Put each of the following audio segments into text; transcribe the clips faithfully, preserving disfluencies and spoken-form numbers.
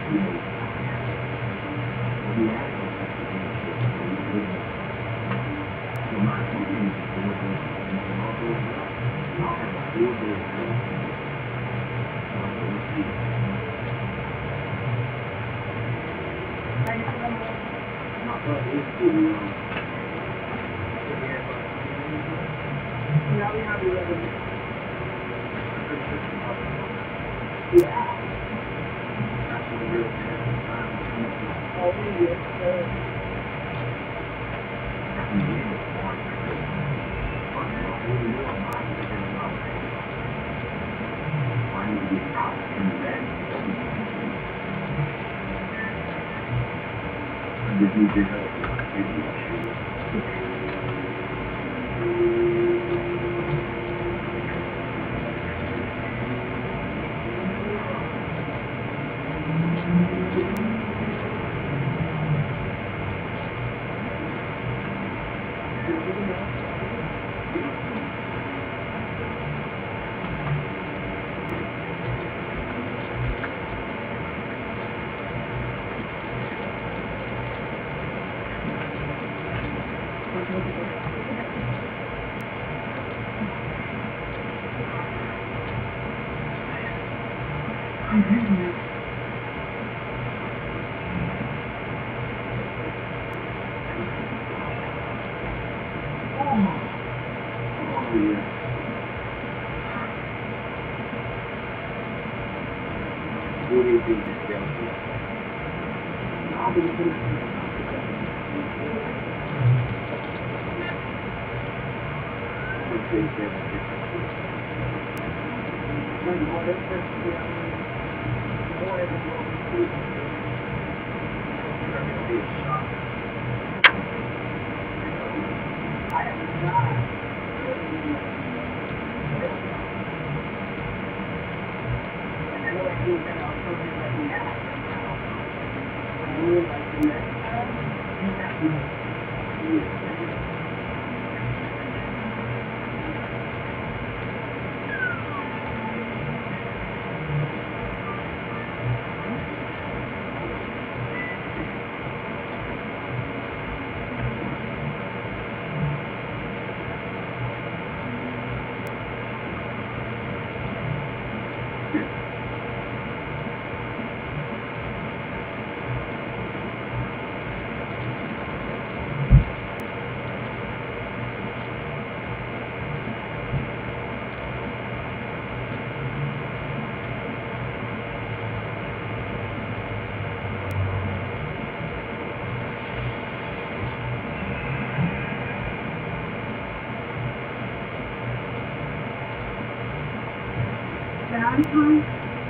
Valentine?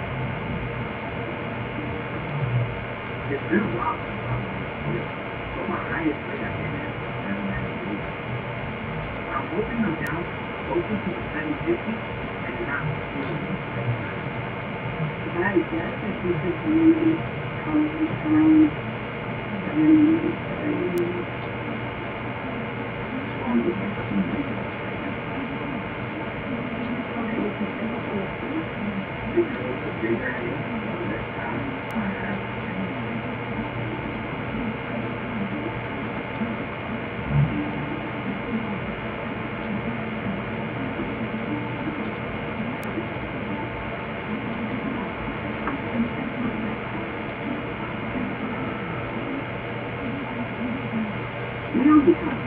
It's been a while since I'm but my highest rate I've been at is seven ninety-eight. I'm hoping I'm down closer to the seven fifty and not really seven ninety. If I had to guess, I think this maybe probably around seven thirty. So I'm looking for some reasons. Because the bigger it is, the less time I have to change things. Now because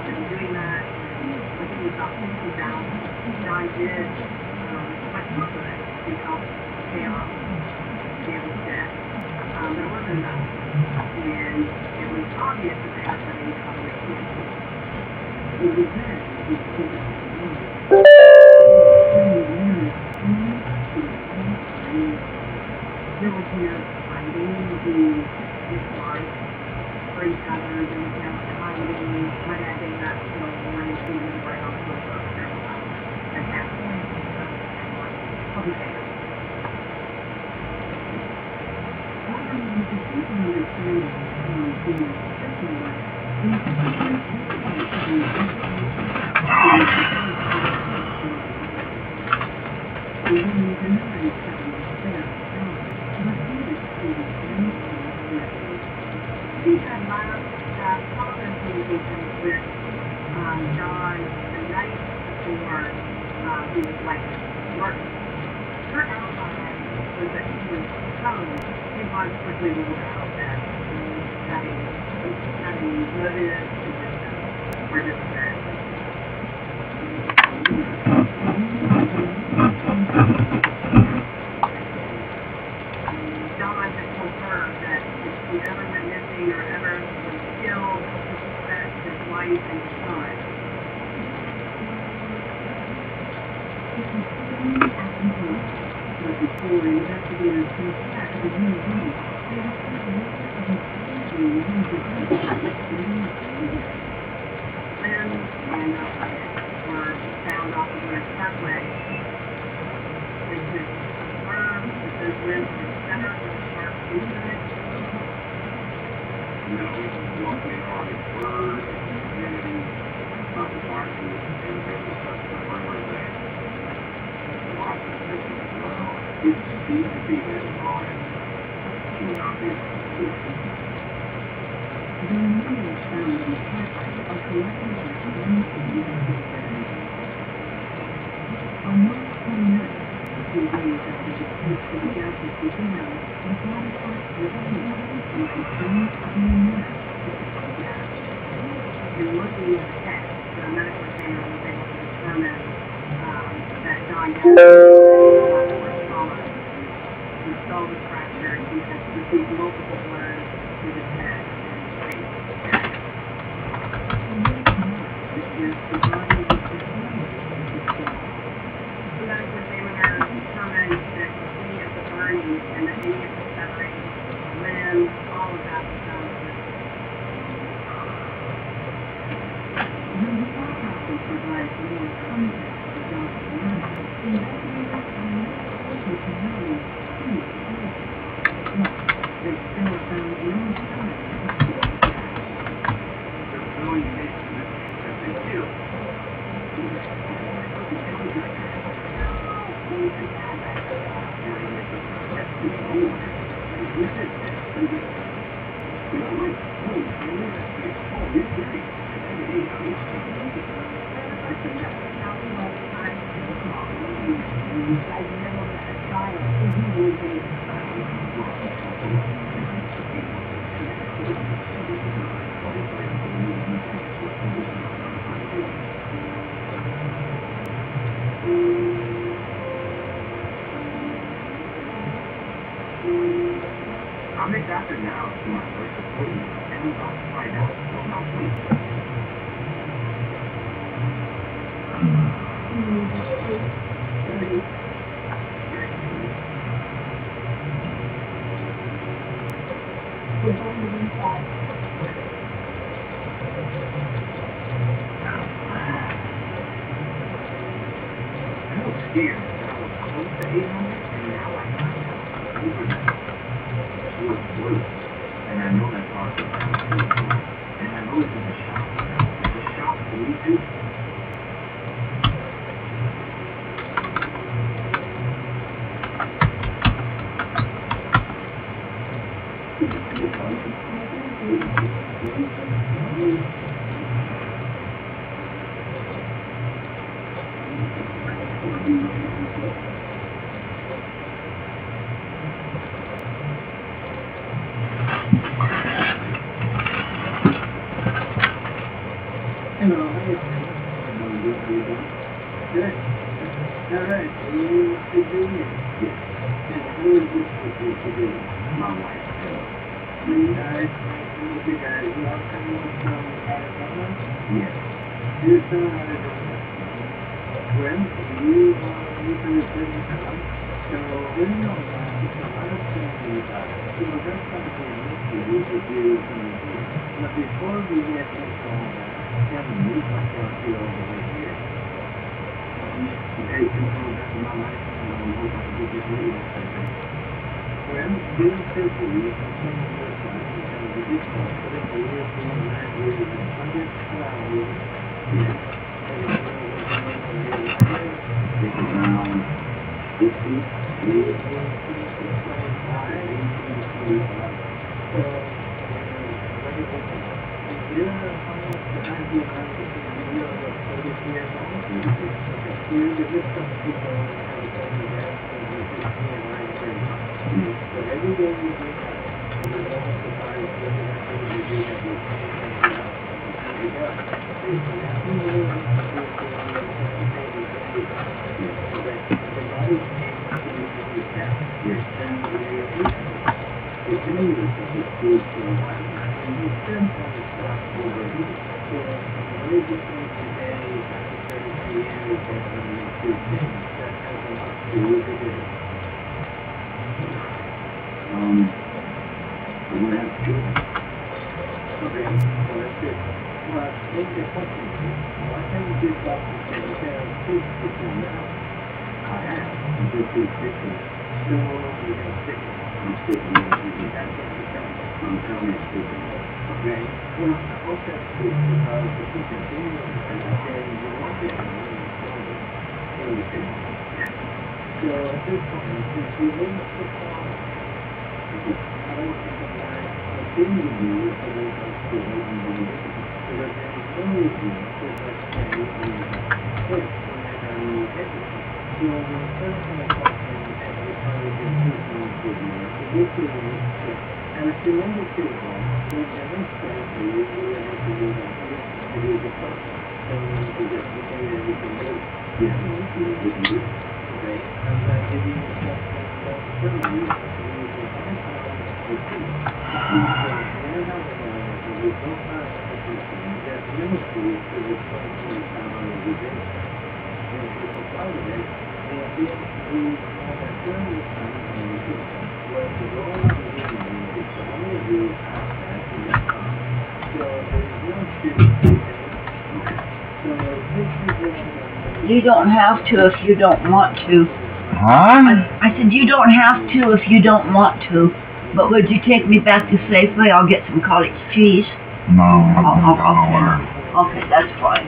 and doing that, I think it was about fifty thousand. John did um, quite some good to help pay off Gail's debt, um, but it wasn't enough. And it was obvious that they had money on the campus. It was then he took it to the room. There was no fighting the dislike for each other. There was no fighting. My dad did not feel one and two was right on the boat for a while. At that point, I'll be there. However, with the people who were trying to do it personal way, we had to do we need to know each other there. She had last uh, telephone communications with um, John the night before uh, he was like working. Her alibi was that he was home. She was quickly ruled out that he was having, having motives to just, or just that. John had told her that if she ever went missing or ever was killed, she suspects his wife and his son. But before investigators came back to the new room, they were limbs and uh, were found off of the expressway. They could confirm that those limbs were severed with a sharp injury. You know, walking on the bird, community, not the market, and there was such a rumor that lots of people as well. It seemed to be that Brian would not be able to do it. The remains found in the casket are collected by forensic investigators. On March twenty-ninth, a few days after the search for the gadgets began, the body parts were removed and confirmed to be a match to the kidnapped. In looking at the text, the medical examiner was able to determine um, that John had trauma. His skull was fractured. He had received multiple blows to his head and face. The body was dismembered. The medical examiner determined that any of the burning and that any of the severing limbs, all of that was done with. The autopsy provides more context for John's murder. Investigators are not able to know who killed him. They still found no sign of suicide. The billion nations that they killed. I'll make after now to my first appointment, and I'm about to find out what my sleep. I was scared that I was close to eight hundred, and now I found out over that. She was blue, and I know that's hard to find. And I know it's in the shop. Is the shop blue too? Hello. hey, I'm good, how you doing? Good. All right, so you speak English? Yes. And who is this supposed to be? My wife. You guys, you guys, you all coming from Arizona? Yes. You're from Arizona. Well, you, uh, you can refer me to them. So, when you know, uh, it's a lot of things, uh, you know, that's something we need to do from here. But before we get into all that, can we meet myself here over the way here? Okay, control that in my life, and I hope I can get this real. Well, being simple, you can change your side because we just talked for the years, four and a half years, and hundred hours. Yes. It's around fifty, eighty, twenty-five, eighteen, twenty-five. So, you're almost behind the United States, you're about forty years old. You're the different people and everything that you just see in my brain. So every day you wake up, you know what the body is doing, everything you do that you can't get out. And you go. So you know what you do so that the body can't continue to tap. Yes. And the reaction, the immune system is good for a while. And you spend all the stuff overheating. So what is it from today, after thirty-two years, that's going to make good things. That has a lot to do with it. Um, I'm going to have children. Okay, so that's good. Well, maybe the question is, why can't you just stop and say, okay, I'm kids sticking now? I have. I'm just too sticking. So, you're going to stick it. I'm sticking it. You got to get it done. I'm telling you, sticking it. Okay? Well, I hope that's good because if you continue to say, okay, you want it, and you want it, then you can. So, at this point, since you limit the problem, I don't think I'm going to continue to do it for those who are still waiting to do it. Because there is no reason to let them leave you first when they're not really everything. So, when the first time I talk to them, every time we get two things with you, so this is a mistake. And if you remember too, when the next time you usually have to do that, to do the first. So, you get the thing that you can do. Yeah, you can do it. Okay? I'm going to give you a step that some of you have to use your five pounds or two. So, learn how to learn it, and you don't find that ministry to the twenty pound of the day. And if you're proud of it, and if you do all that thirty pounds on the day, where the Lord is giving you, it's only you have that in your time. So there's no shooting. So this is what you don't have to if you don't want to. Huh? I, I said you don't have to if you don't want to. But would you take me back to Safeway? I'll get some cottage cheese. No, I'm Oh, not oh, going okay. nowhere. Okay, that's fine.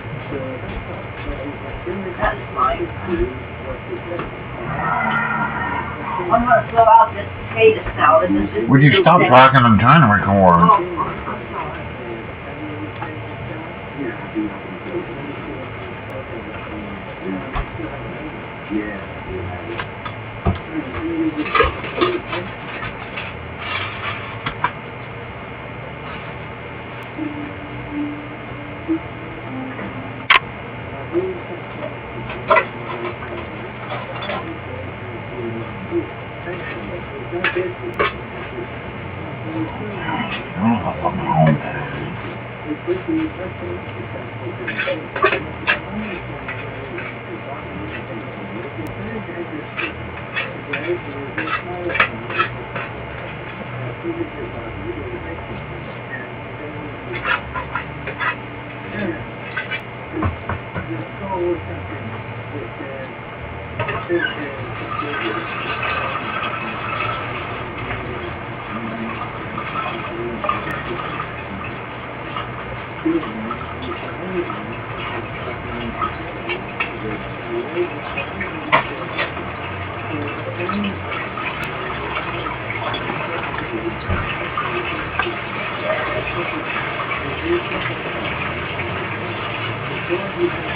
That's fine. I'm gonna throw out this potato salad. This is Would you too stop thick. talking and trying to record? Oh, I'm sorry. Thank you.